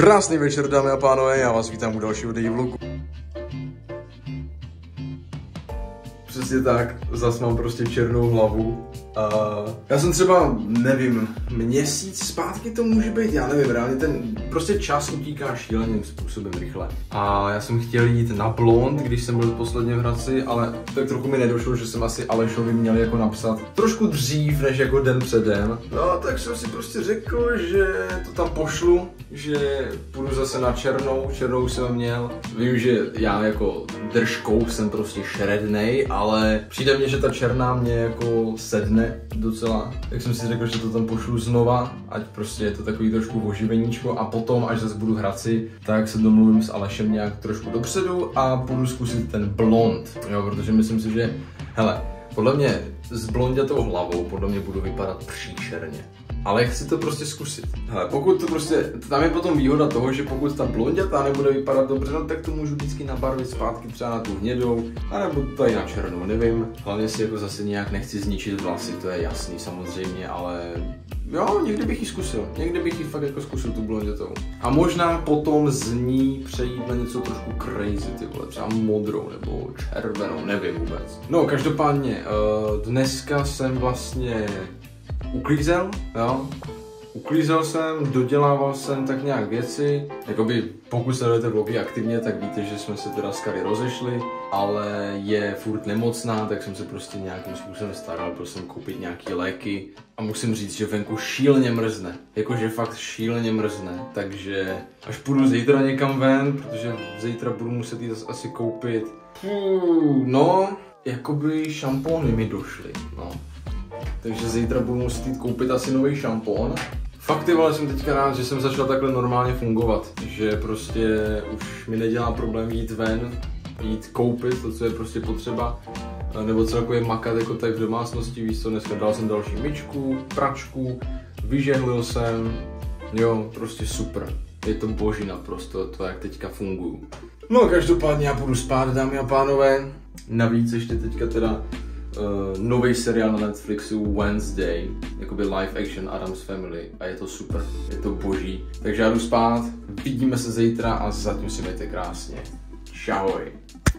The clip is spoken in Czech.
Krásný večer, dámy a pánové, já vás vítám u dalšího vlogu. Přesně tak, zase mám prostě černou hlavu. Já jsem třeba, nevím, měsíc zpátky to může být, já nevím, reálně ten prostě čas utíká šíleným způsobem rychle. A já jsem chtěl jít na blond, když jsem byl posledně v Hradci, ale tak trochu mi nedošlo, že jsem asi Alešovi měl jako napsat trošku dřív, než jako den předem. No, tak jsem si prostě řekl, že to tam pošlu, že půjdu zase na černou jsem měl. Vím, že já jako držkou jsem prostě šerednej, ale přijde mně, že ta černá mě jako sedne docela, tak jsem si řekl, že to tam pošlu znova, ať prostě je to takový trošku oživeníčko a potom, až zase budu v Hradci, tak se domluvím s Alešem nějak trošku dopředu a budu zkusit ten blond, jo, protože myslím si, že, hele, podle mě s blondětou hlavou, podle mě budu vypadat příšerně. Ale chci to prostě zkusit. Hele, pokud to prostě, tam je potom výhoda toho, že pokud ta blondětá nebude vypadat dobře, no, tak to můžu vždycky nabarvit zpátky třeba na tu hnědou, anebo tady na černou, nevím. Hlavně si jako zase nějak nechci zničit vlasy, to je jasný samozřejmě, ale jo, někdy bych ji zkusil. Někdy bych ji fakt jako zkusil tu blondětou. A možná potom z ní přejít na něco trošku crazy, ty vole, třeba modrou nebo červenou, nevím vůbec. No, každopádně, dneska jsem vlastně uklízel, jo. Uklízel jsem, dodělával jsem tak nějak věci. Jakoby pokud sledujete vlogy aktivně, tak víte, že jsme se teda s Kari rozešli, ale je furt nemocná, tak jsem se prostě nějakým způsobem staral, byl jsem koupit nějaký léky a musím říct, že venku šíleně mrzne. Jakože fakt šíleně mrzne, takže až půjdu zítra někam ven, protože zítra budu muset jít asi koupit. No, jakoby šampóny mi došly, no. Takže zítra budu muset jít koupit asi nový šampón. Fakt ty vole, jsem teďka rád, že jsem začal takhle normálně fungovat. Že prostě už mi nedělá problém jít ven, jít koupit to, co je prostě potřeba. Nebo celkově makat jako tady v domácnosti, víš co, dneska dal jsem další myčku, pračku, vyžehlil jsem, jo, prostě super. Je to boží naprosto, to jak teďka funguju. No každopádně já půjdu spát, dámy a pánové. Navíc ještě teďka teda nový seriál na Netflixu Wednesday, jakoby live action Addams Family a je to super, je to boží. Takže já jdu spát, vidíme se zítra a zatím si mějte krásně. Čau.